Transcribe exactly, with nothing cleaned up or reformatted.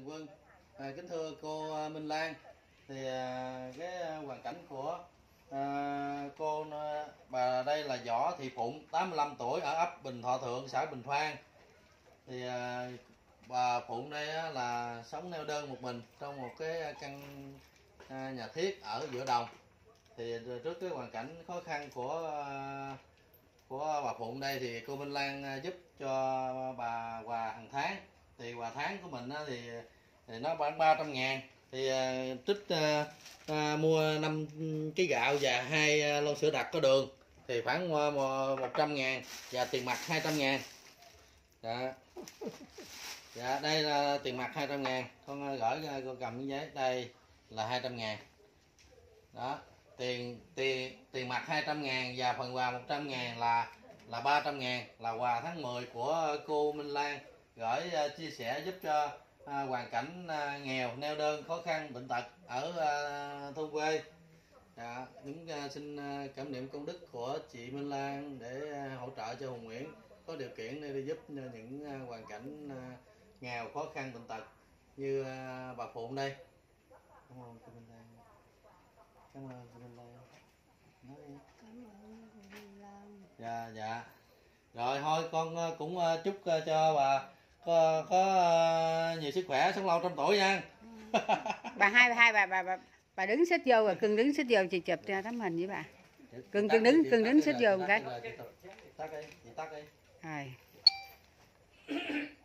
Trường Quân. À, kính thưa cô Minh Lan, thì à, cái hoàn cảnh của à, cô bà đây là Võ Thị Phụng, tám mươi lăm tuổi, ở ấp Bình Thọ Thượng, xã Bình Phan. Thì à, bà Phụng đây á, là sống neo đơn một mình trong một cái căn à, nhà thiết ở giữa đồng. Thì trước cái hoàn cảnh khó khăn của à, của bà Phụng đây thì cô Minh Lan giúp cho bà quà hàng tháng. Thì quà tháng của mình thì, thì nó khoảng ba trăm ngàn, thì uh, trích uh, uh, mua năm ký gạo và hai lon sữa đặc có đường thì khoảng uh, một trăm ngàn, và tiền mặt hai trăm ngàn. Dạ. Dạ, đây là tiền mặt hai trăm ngàn, con gửi cô cầm cái giấy, đây là hai trăm ngàn. Đó, tiền tiền tiền mặt hai trăm ngàn và phần quà một trăm ngàn là là ba trăm ngàn, là quà tháng mười của cô Minh Lan gửi uh, chia sẻ giúp cho uh, hoàn cảnh uh, nghèo, neo đơn, khó khăn, bệnh tật ở uh, thôn quê. Dạ, chúng uh, xin uh, cảm niệm công đức của chị Minh Lan để uh, hỗ trợ cho Hùng Nguyễn có điều kiện để đi giúp những uh, hoàn cảnh uh, nghèo, khó khăn, bệnh tật như uh, bà Phụng đây. Cảm ơn chị Minh Lan. Cảm ơn chị Minh Lan. Nói đi. Cảm ơn chị Minh Lan. Dạ dạ. Rồi thôi con cũng chúc cho bà có có nhiều sức khỏe, sống lâu trăm tuổi nha. Ừ. Bà hai bà hai bà bà bà, bà đứng xích vô rồi, cưng đứng xích vô chị chụp cho tấm hình với bà. Cưng cưng đứng cưng đứng xích vô một cái. Tắt đi, chị tắt đi. Rồi.